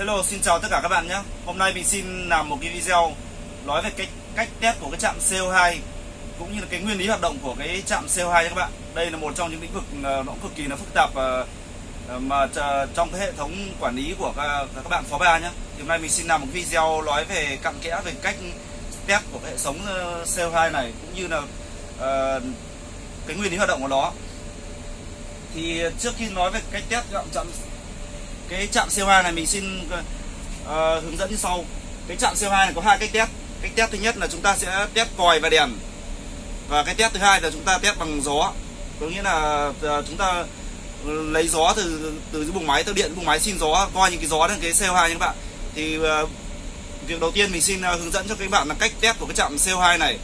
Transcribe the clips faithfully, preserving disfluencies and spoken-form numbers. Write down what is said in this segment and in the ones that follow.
Hello, xin chào tất cả các bạn nhé. Hôm nay mình xin làm một cái video nói về cái cách test của cái trạm xê o hai cũng như là cái nguyên lý hoạt động của cái trạm xê o hai nha các bạn. Đây là một trong những lĩnh vực nó cực kỳ là phức tạp và mà trong cái hệ thống quản lý của các, các bạn phó ba nhé. Thì hôm nay mình xin làm một video nói về cặn kẽ về cách test của hệ thống xê o hai này cũng như là uh, cái nguyên lý hoạt động của nó. Thì trước khi nói về cách test trạm cái trạm xê o hai này, mình xin uh, hướng dẫn như sau. Cái trạm xê o hai này có hai cách test. Cách test thứ nhất là chúng ta sẽ test còi và đèn, và cái test thứ hai là chúng ta test bằng gió. Có nghĩa là uh, chúng ta lấy gió từ từ cái buồng máy, từ điện buồng máy xin gió, coi những cái gió đến cái xê o hai nha các bạn. Thì uh, việc đầu tiên mình xin uh, hướng dẫn cho các bạn là cách test của cái trạm xê o hai này.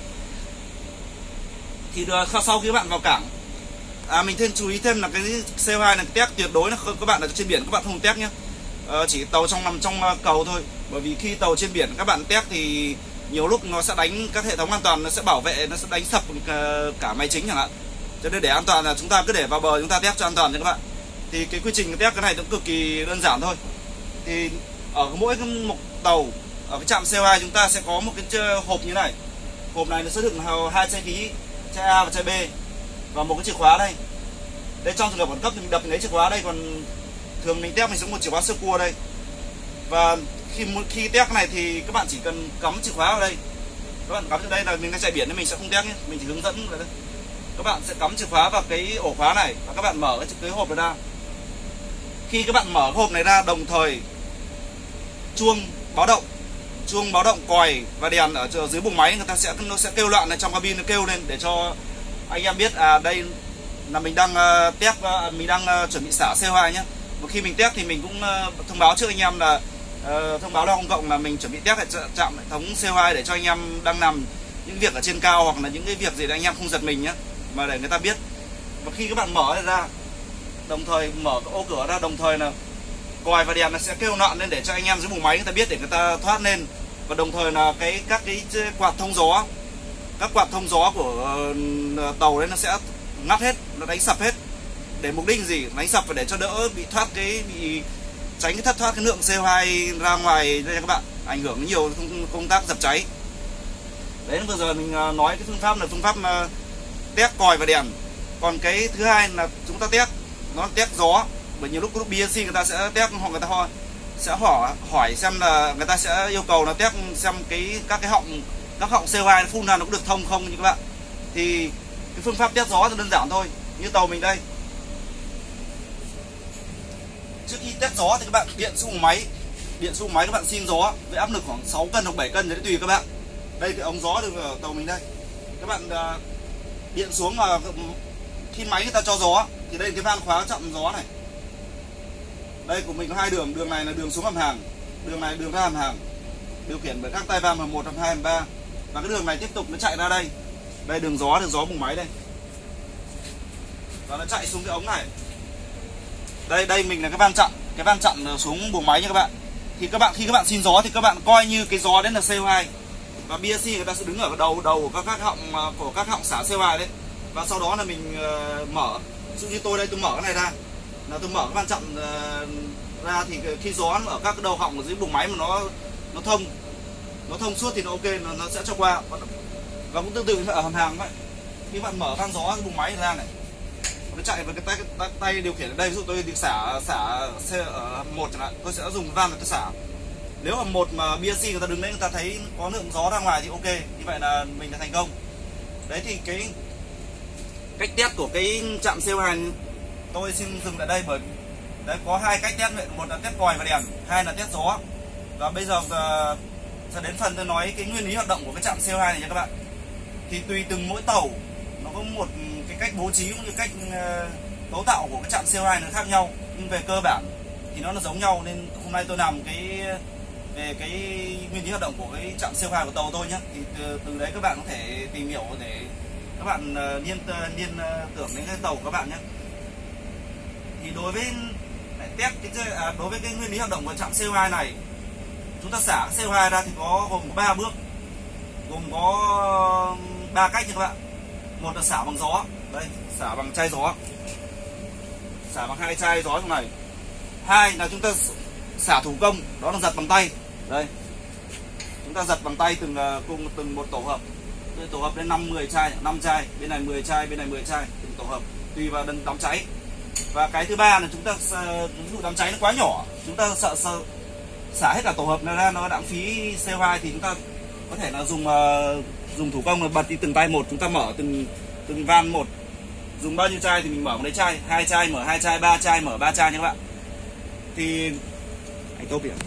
Thì uh, sau khi các bạn vào cảng, À, mình thêm chú ý thêm là cái xê o hai này test tuyệt đối là không, các bạn ở trên biển các bạn không test nhé. À, chỉ tàu trong nằm trong cầu thôi, bởi vì khi tàu trên biển các bạn test thì nhiều lúc nó sẽ đánh các hệ thống an toàn, nó sẽ bảo vệ, nó sẽ đánh sập cả máy chính chẳng hạn. Cho nên để an toàn là chúng ta cứ để vào bờ chúng ta test cho an toàn cho các bạn. Thì cái quy trình test cái này cũng cực kỳ đơn giản thôi. Thì ở mỗi cái một tàu ở cái trạm xê o hai chúng ta sẽ có một cái hộp như này. Hộp này nó sẽ đựng hai chai khí, chai A và chai B, và một cái chìa khóa đây. Đây trong trường hợp khẩn cấp thì mình đập mình lấy chìa khóa đây, còn thường mình test mình dùng một chìa khóa sơ cua đây. Và khi khi test cái này thì các bạn chỉ cần cắm chìa khóa vào đây. Các bạn cắm vào đây là mình đang chạy biển nên mình sẽ không test nhé, mình chỉ hướng dẫn vậy thôi. Các bạn sẽ cắm chìa khóa vào cái ổ khóa này và các bạn mở cái, cái hộp này ra. Khi các bạn mở cái hộp này ra, đồng thời chuông báo động, chuông báo động còi và đèn ở dưới buồng máy người ta sẽ nó sẽ kêu loạn ở trong cabin, nó kêu lên để cho anh em biết à đây là mình đang uh, test, uh, mình đang uh, chuẩn bị xả xê o hai nhé. Và khi mình test thì mình cũng uh, thông báo trước anh em là uh, thông báo ra công cộng là mình chuẩn bị test tại trạm hệ thống xê o hai để cho anh em đang làm những việc ở trên cao hoặc là những cái việc gì để anh em không giật mình nhé, mà để người ta biết. Và khi các bạn mở ra, đồng thời mở cái ô cửa ra, đồng thời là còi và đèn nó sẽ kêu loạn lên để cho anh em dưới buồng máy người ta biết để người ta thoát lên. Và đồng thời là cái các cái quạt thông gió, các quạt thông gió của uh, tàu đấy nó sẽ ngắt hết, nó đánh sập hết. Để mục đích gì? Đánh sập và để cho đỡ bị thoát cái bị tránh cái thất thoát cái lượng xê o hai ra ngoài đây các bạn, ảnh hưởng đến nhiều công tác dập cháy. Đấy, vừa giờ mình uh, nói cái phương pháp là phương pháp uh, test còi và đèn. Còn cái thứ hai là chúng ta test nó là test gió. Bởi nhiều lúc lúc bê en xê người ta sẽ test hoặc người ta hỏi sẽ hỏi hỏi xem là người ta sẽ yêu cầu nó test xem cái các cái họng các họng xê o hai phun ra nó có được thông không như các bạn. Thì cái phương pháp test gió thì đơn giản thôi. Như tàu mình đây, trước khi test gió thì các bạn điện xuống buồng máy, điện xuống buồng máy các bạn xin gió với áp lực khoảng sáu cân hoặc bảy cân, đấy tùy các bạn. Đây thì ống gió được ở tàu mình đây, các bạn uh, điện xuống mà khi máy người ta cho gió thì đây là cái van khóa chậm gió này. Đây của mình có hai đường, đường này là đường xuống hầm hàng, đường này đường ra hầm hàng, điều khiển bởi các tay van hầm một, hầm hai, hầm ba. Và cái đường này tiếp tục nó chạy ra đây. Đây đường gió, đường gió buồng máy đây. Và nó chạy xuống cái ống này. Đây đây mình là cái van chặn, cái van chặn xuống buồng máy nha các bạn. Thì các bạn khi các bạn xin gió thì các bạn coi như cái gió đấy là xê o hai. Và bê en xê người ta sẽ đứng ở đầu đầu của các các họng của các họng xả xê o hai đấy. Và sau đó là mình uh, mở, ví dụ như tôi đây tôi mở cái này ra. Là tôi mở cái van chặn uh, ra thì khi gió ở các cái đầu họng ở dưới buồng máy mà nó nó thông nó thông suốt thì nó ok, nó, nó sẽ cho qua. Và cũng tương tự ở hầm hàng vậy, khi bạn mở van gió cái buồng máy ra này, nó chạy với cái tay, tay, tay điều khiển ở đây. Ví dụ tôi đi xả xả xe ở một chẳng hạn, tôi sẽ dùng van để tôi xả. Nếu ở một mà bê en xê người ta đứng đấy người ta thấy có lượng gió ra ngoài thì ok, như vậy là mình đã thành công. Đấy thì cái cách test của cái trạm xê o hai tôi xin dừng tại đây, bởi đấy có hai cách test, một là test còi và đèn, hai là test gió. Và bây giờ uh, sẽ đến phần tôi nói cái nguyên lý hoạt động của cái trạm xê o hai này nha các bạn. Thì tùy từng mỗi tàu nó có một cái cách bố trí cũng như cách uh, cấu tạo của cái trạm xê o hai nó khác nhau, nhưng về cơ bản thì nó là giống nhau. Nên hôm nay tôi làm cái về cái nguyên lý hoạt động của cái trạm xê o hai của tàu tôi nhé. Thì từ, từ đấy các bạn có thể tìm hiểu để các bạn uh, liên uh, liên uh, tưởng đến cái tàu của các bạn nhé. Thì đối với test cái à, đối với cái nguyên lý hoạt động của trạm xê o hai này, chúng ta xả xê o hai ra thì có gồm có ba bước, gồm có ba cách nha các bạn. Một là xả bằng gió, đây xả bằng chai gió, xả bằng hai chai gió trong này. Hai là chúng ta xả thủ công, đó là giật bằng tay. Đây, chúng ta giật bằng tay từng cùng từng một tổ hợp. Tổ hợp lên năm mười chai, năm chai, bên này mười chai, bên này mười chai, từng tổ hợp tùy vào đừng đám cháy. Và cái thứ ba là chúng ta ví dụ đám cháy nó quá nhỏ, chúng ta sợ, sợ xả hết cả tổ hợp này ra nó lãng phí xê o hai, thì chúng ta có thể là dùng uh, dùng thủ công là bật đi từng tay một, chúng ta mở từng từng van một. Dùng bao nhiêu chai thì mình mở một đấy chai, hai chai mở hai chai, ba chai mở ba chai nha các bạn. Thì anh tốt biển.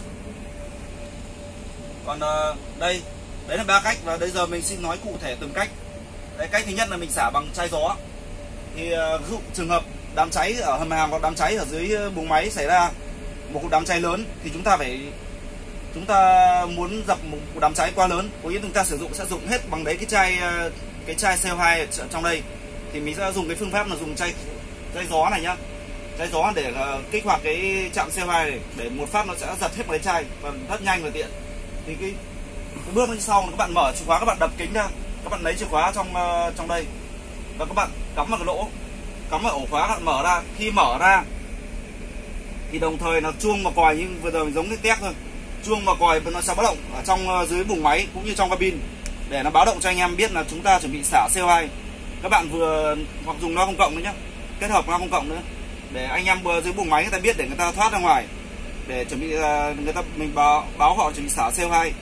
Còn uh, đây, đấy là ba cách và bây giờ mình xin nói cụ thể từng cách. Đấy, cách thứ nhất là mình xả bằng chai gió. Thì uh, ví dụ trường hợp đám cháy ở hầm hàng hoặc đám cháy ở dưới buồng máy xảy ra một cuộc đám cháy lớn thì chúng ta phải chúng ta muốn dập một cuộc đám cháy quá lớn, có nghĩa chúng ta sử dụng sẽ dùng hết bằng đấy cái chai cái chai xê o hai ở trong đây, thì mình sẽ dùng cái phương pháp là dùng chai chai gió này nhá, chai gió để uh, kích hoạt cái trạm xê o hai này, để một phát nó sẽ giật hết một cái chai và rất nhanh và tiện. Thì cái, cái bước sau là các bạn mở chìa khóa, các bạn đập kính ra, các bạn lấy chìa khóa trong uh, trong đây và các bạn cắm vào cái lỗ, cắm vào ổ khóa, các bạn mở ra. Khi mở ra thì đồng thời là chuông và còi như vừa rồi giống cái tét thôi, chuông và còi nó sẽ báo động ở trong dưới buồng máy cũng như trong cabin để nó báo động cho anh em biết là chúng ta chuẩn bị xả xê o hai. Các bạn vừa hoặc dùng loa không cộng nữa nhé, kết hợp loa không cộng nữa để anh em vừa dưới buồng máy người ta biết để người ta thoát ra ngoài, để chuẩn bị người ta mình báo báo họ chuẩn bị xả xê o hai.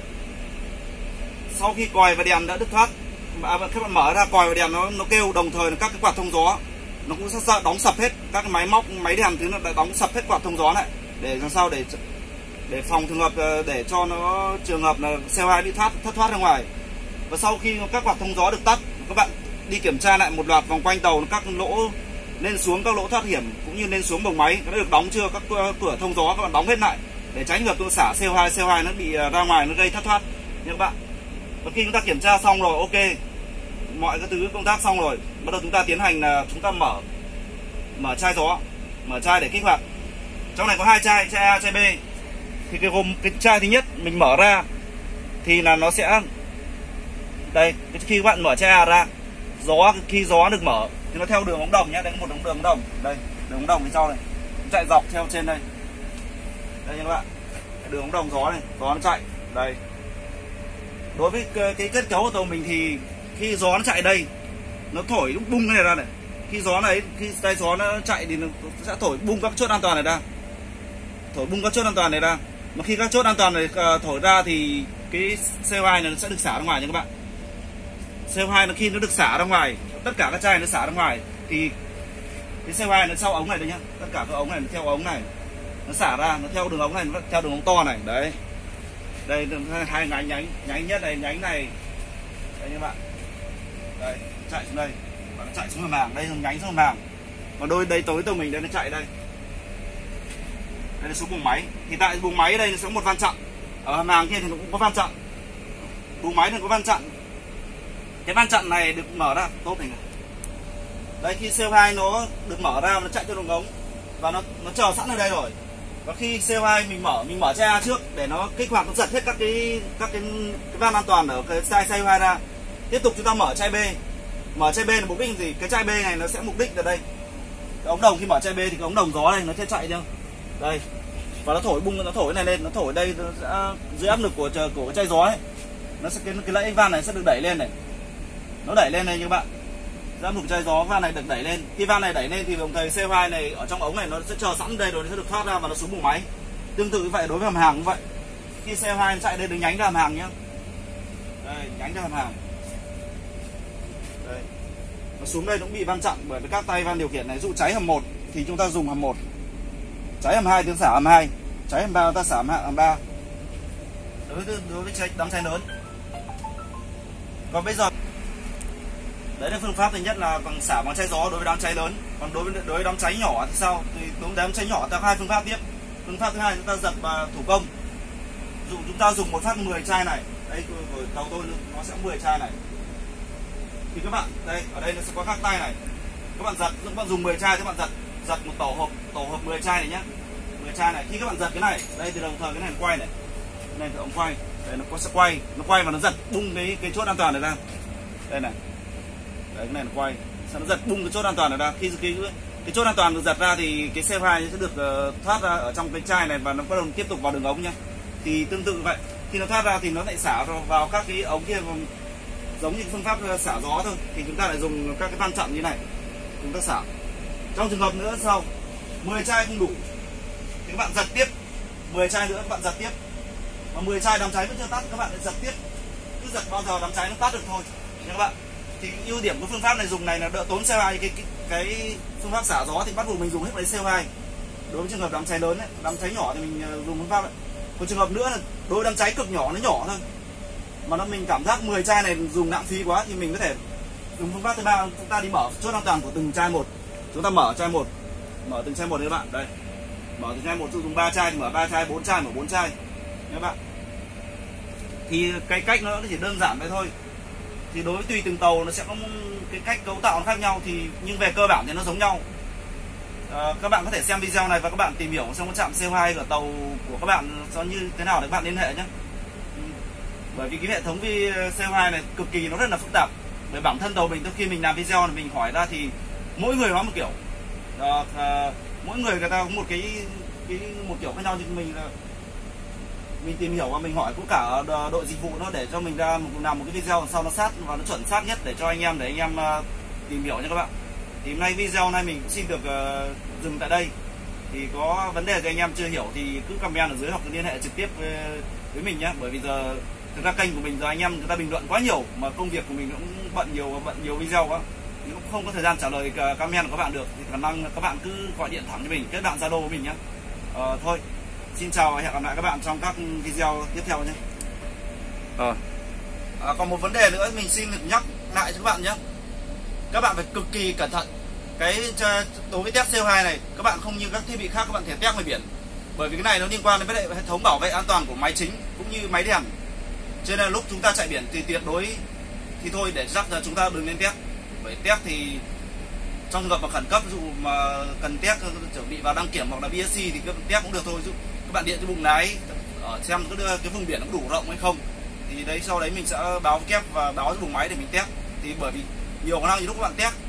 Sau khi còi và đèn đã được thoát, các bạn mở ra còi và đèn nó nó kêu, đồng thời là các cái quạt thông gió nó cũng sẽ đóng sập hết, các cái máy móc máy đèn thứ nó đã đóng sập hết quạt thông gió này để làm sao để để phòng trường hợp để cho nó trường hợp là xê o hai bị thoát thất thoát ra ngoài. Và sau khi các quạt thông gió được tắt, các bạn đi kiểm tra lại một loạt vòng quanh tàu các lỗ lên xuống, các lỗ thoát hiểm cũng như lên xuống buồng máy nó được đóng chưa, các cửa thông gió các bạn đóng hết lại để tránh việc tôi xả xê o hai xê o hai nó bị ra ngoài, nó gây thất thoát nha các bạn. Và khi chúng ta kiểm tra xong rồi, ok, mọi cái thứ công tác xong rồi, bắt đầu chúng ta tiến hành là chúng ta mở mở chai gió, mở chai để kích hoạt. Trong này có hai chai, chai A, chai B. Thì cái gồm cái chai thứ nhất mình mở ra thì là nó sẽ đây, khi các bạn mở chai A ra, gió khi gió được mở thì nó theo đường ống đồng nhé, đây có một đường đường ống đồng, đây đường ống đồng phía sau này, nó chạy dọc theo trên đây, đây nha các bạn, đường ống đồng gió này, gió nó chạy đây. Đối với cái kết cấu của tàu mình thì khi gió nó chạy đây, nó thổi nó bung cái này ra này. Khi gió này, khi tay gió nó chạy thì nó sẽ thổi bung các chốt an toàn này ra, thổi bung các chốt an toàn này ra. Mà khi các chốt an toàn này thổi ra thì cái xê o hai này nó sẽ được xả ra ngoài nha các bạn. xê o hai nó khi nó được xả ra ngoài, tất cả các chai nó xả ra ngoài thì cái xê o hai nó sau ống này đây nhá, tất cả các ống này nó theo ống này, nó xả ra, nó theo đường ống này, nó theo đường ống to này, đấy. Đây hai nhánh nhánh nhánh nhất này, nhánh này đây các bạn, đây chạy xuống đây, nó chạy xuống hầm hàng, đây là nhánh xuống hầm hàng, và đôi đây tối tàu mình đây nó chạy đây, đây là số buồng máy. Thì tại buồng máy đây nó sẽ có một van chặn, ở hầm hàng kia thì nó cũng có van chặn, buồng máy thì có van chặn. Cái van chặn này được mở ra tốt này, này. Đây khi xê o hai nó được mở ra, nó chạy theo đường ống và nó nó chờ sẵn ở đây rồi. Và khi xê o hai mình mở mình mở chai A trước để nó kích hoạt, nó giật hết các cái các cái, cái van an toàn ở cái chai xê o hai ra. Tiếp tục chúng ta mở chai B. Mở chai B là mục đích gì? Cái chai B này nó sẽ mục đích ở đây. Cái ống đồng khi mở chai B thì cái ống đồng gió này nó sẽ chạy theo. Đây. Và nó thổi bung, nó thổi cái này lên, nó thổi đây, nó sẽ dưới áp lực của của cái chai gió ấy. Nó sẽ cái cái lẫy van này sẽ được đẩy lên này. Nó đẩy lên này như các bạn. Dưới áp lực chai gió van này được đẩy lên. Khi van này đẩy lên thì đồng thời xê o hai này ở trong ống này nó sẽ chờ sẵn đây rồi, nó sẽ được thoát ra và nó xuống buồng máy. Tương tự như vậy đối với hầm hàng cũng vậy. Khi xê o hai nó chạy đây được nhánh ra hầm hàng nhá. Đây, nhánh ra hầm hàng. Đây. Nó xuống đây nó cũng bị van chặn bởi vì các tay van điều khiển này. Dụ cháy hầm một thì chúng ta dùng hầm một. Cháy hầm hai thì xả hầm hai. Cháy hầm ba ta xả hầm ba. Đối với đối với cháy đám cháy lớn. Còn bây giờ đấy là phương pháp thứ nhất là bằng xả bằng chai gió đối với đám cháy lớn. Còn đối với đối với đám cháy nhỏ thì sao? Thì đối với đám cháy nhỏ ta có hai phương pháp tiếp. Phương pháp thứ hai chúng ta giật và thủ công. Dụ chúng ta dùng một phát mười chai này, đây của tàu tôi nó sẽ mười chai này. Thì các bạn đây ở đây nó sẽ có các tay này. Các bạn giật, các bạn dùng mười chai, các bạn giật giật một tổ hợp tổ hợp mười chai này nhá. mười chai này, khi các bạn giật cái này, đây thì đồng thời cái này nó quay này. Cái này thì ống quay, đây nó sẽ quay, nó quay và nó giật bung cái cái chốt an toàn này ra. Đây này. Đấy cái này nó quay, sau nó giật bung cái chốt an toàn này ra. Khi cái cái chốt an toàn được giật ra thì cái xê ô hai sẽ được uh, thoát ra ở trong cái chai này và nó bắt đầu tiếp tục vào đường ống nhá. Thì tương tự vậy, khi nó thoát ra thì nó lại xả vào các cái ống kia, giống như phương pháp xả gió thôi. Thì chúng ta lại dùng các cái van chặn như này, chúng ta xả. Trong trường hợp nữa sau mười chai không đủ thì các bạn giật tiếp, mười chai nữa các bạn giật tiếp, và mười chai đám cháy vẫn chưa tắt các bạn lại giật tiếp, cứ giật bao giờ đám cháy nó tắt được thôi nha các bạn. Thì ưu điểm của phương pháp này dùng này là đỡ tốn xê ô hai. Cái, cái cái phương pháp xả gió thì bắt buộc mình dùng hết lấy xê ô hai. Đối với trường hợp đám cháy lớn ấy, đám cháy nhỏ thì mình dùng phương pháp ấy. Một trường hợp nữa là đối với đám cháy cực nhỏ, nó nhỏ thôi mà nó mình cảm giác mười chai này dùng lãng phí quá thì mình có thể dùng phương pháp thứ ba, chúng ta đi mở chốt an toàn của từng chai một. Chúng ta mở chai một, mở từng chai một đấy các bạn. Đây, mở từng chai một, dùng ba chai thì mở ba chai, bốn chai mở bốn chai các bạn. Thì cái cách nó chỉ đơn giản vậy thôi. Thì đối với tùy từng tàu nó sẽ có cái cách cấu tạo nó khác nhau, thì nhưng về cơ bản thì nó giống nhau. À, các bạn có thể xem video này và các bạn tìm hiểu xem cái trạm xê ô hai của tàu của các bạn nó như thế nào để các bạn liên hệ nhé. Bởi vì cái hệ thống xê ô hai này cực kỳ nó rất là phức tạp. Bởi bản thân tàu mình, từ khi mình làm video này mình hỏi ra thì mỗi người nói một kiểu. À, à, mỗi người người ta có một cái, cái một kiểu khác nhau, thì mình là mình tìm hiểu và mình hỏi cũng cả đội dịch vụ nó để cho mình ra một, làm một cái video làm sao nó sát và nó chuẩn xác nhất để cho anh em để anh em uh, tìm hiểu nha các bạn. Thì hôm nay video này mình cũng xin được uh, dừng tại đây. Thì có vấn đề gì anh em chưa hiểu thì cứ comment ở dưới hoặc liên hệ trực tiếp với, với mình nhé. Bởi vì giờ thực ra kênh của mình giờ anh em người ta bình luận quá nhiều mà công việc của mình cũng bận nhiều và bận nhiều video quá, mình cũng không có thời gian trả lời comment của các bạn được. Thì khả năng các bạn cứ gọi điện thẳng cho mình, kết bạn Zalo với mình nhé. Uh, thôi. Xin chào và hẹn gặp lại các bạn trong các video tiếp theo nhé. À. À, còn một vấn đề nữa mình xin được nhắc lại cho các bạn nhé. Các bạn phải cực kỳ cẩn thận. Cái đối với test xê ô hai này, các bạn không như các thiết bị khác các bạn thể test ngoài biển. Bởi vì cái này nó liên quan đến với hệ thống bảo vệ an toàn của máy chính cũng như máy đèn. Cho nên là lúc chúng ta chạy biển thì tuyệt đối thì thôi để chắc là chúng ta đừng nên test. Bởi test thì trong trường hợp mà khẩn cấp, ví dụ mà cần test chuẩn bị vào đăng kiểm hoặc là bê ét xê thì các test cũng được thôi. Các bạn điện cho buồng lái ở xem cái, cái vùng biển nó đủ rộng hay không, thì đấy sau đấy mình sẽ báo kép và báo cho buồng máy để mình test. Thì bởi vì nhiều khả năng nhiều lúc các bạn test